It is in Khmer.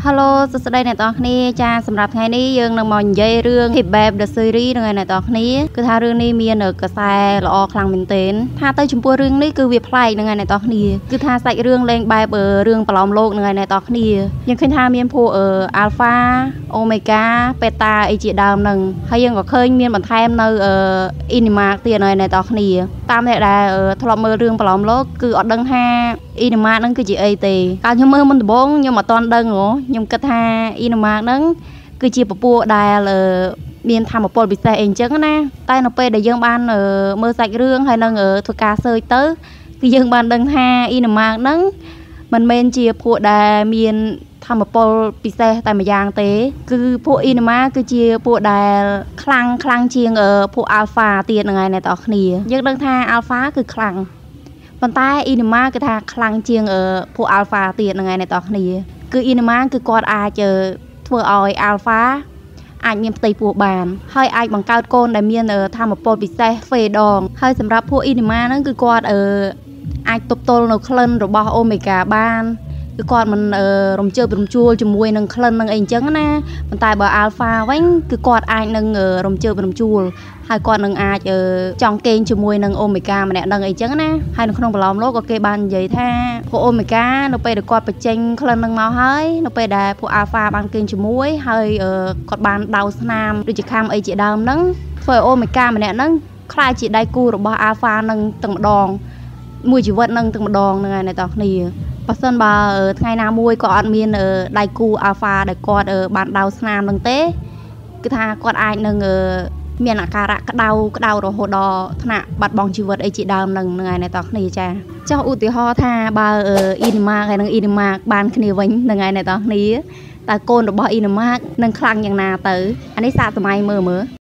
Hello សួស្តីអ្នកនរគ្នាចាសម្រាប់ថ្ងៃនេះយើងនឹងមកនិយាយរឿង Hip-Hop The Series នឹងអ្នកនរគ្នាគឺថារឿងនេះមានកសែល្អខ្លាំងមែនទែនថាទៅចំពោះរឿងនេះគឺវាប្លែកនឹងអ្នកនរគ្នាគឺថាសាច់រឿងលេងបែបរឿងប្រឡំលោកនឹងអ្នកនរគ្នាយើងឃើញថាមានពួក Alpha Omega Beta អីជាដើមនឹងហើយយើងក៏ឃើញមានបន្ថែមនៅ Inima ទៀតអ្នកនរគ្នាតាមអ្នកដែលធ្លាប់មើលរឿងប្រឡំលោកគឺអត់ដឹងថា Inima ហ្នឹងគឺជាអីទេកាលខ្ញុំមើលមុនដំបូងខ្ញុំអត់ទាន់ដឹងខ្ញុំគិតថា Inima ហ្នឹងគឺជាពពួកដែលមានធម៌ពលពិសេសអីអញ្ចឹងណាតែនៅពេលដែលយើងបានមើលសាច់រឿងហើយនឹងធ្វើការ search ទៅគឺយើងបានដឹងថា Inima ហ្នឹងមិនមែនជាពួកដែលមានធម៌ពលពិសេសតែម្យ៉ាងទេគឺពួក Inima គឺជាពួកដែលខ្លាំងជាងពួក Alpha ទៀតហ្នឹងហើយអ្នកនរគ្នាយើងដឹងថា Alpha គឺខ្លាំងប៉ុន្តែ Inima គឺថាខ្លាំងជាងពួក Alpha ទៀតហ្នឹងហើយអ្នកនរគ្នាគឺ Inima គឺគាត់អាចធ្វើឲ្យ Alpha អាចមានផ្ទៃពោះបានហើយអាចបង្កើតកូនដែលមានធម៌ពលពិសេសហ្វេដងហើយសម្រាប់ពួក Inima ហ្នឹងគឺគាត់អាចទប់ទល់នៅក្លិនរបស់ Omega បានគឺគាត់មិនរំជើបរំជួលជាមួយនឹងក្លិននឹងអីអញ្ចឹងណាប៉ុន្តែបើ Alpha វិញគឺគាត់អាចនឹងរំជើបរំជួលហើយគាត់នឹងអាចចង់កេងជាមួយនឹង Omega ម្នាក់នឹងអីចឹងណាហើយនៅក្នុងប្រឡំលោកក៏គេបាននិយាយថាពួក Omega នៅពេលដែលគាត់បញ្ចេញក្លិននឹងមកហើយនៅពេលដែលពួក Alpha បានកេងជាមួយហើយគាត់បានដោស្នាមដូចជាខាំអីជាដើមហ្នឹងធ្វើឲ្យ Omega ម្នាក់ហ្នឹងខ្លាចជាដៃគូរបស់ Alpha នឹងទាំងម្ដងមួយជីវិតនឹងទាំងម្ដងហ្នឹងហើយអ្នកនរគ្នាបើសិនបើថ្ងៃណាមួយក៏អត់មានដៃគូ Alpha ដែលគាត់បានដោស្នាមនឹងទេគឺថាគាត់អាចនឹងមានអាការៈក្តៅរហូតដល់ថ្នាក់បាត់បង់ជីវិតអីជាដើមនឹងហើយអ្នកនរគ្នាចាចុះឧទាហរណ៍ថាបើInima ហើយនឹង Inima បានគ្នាវិញនឹងហើយអ្នកនរគ្នាតើកូនរបស់ Inima នឹងខ្លាំងយ៉ាងណាទៅអានេះសាកសម័យមើល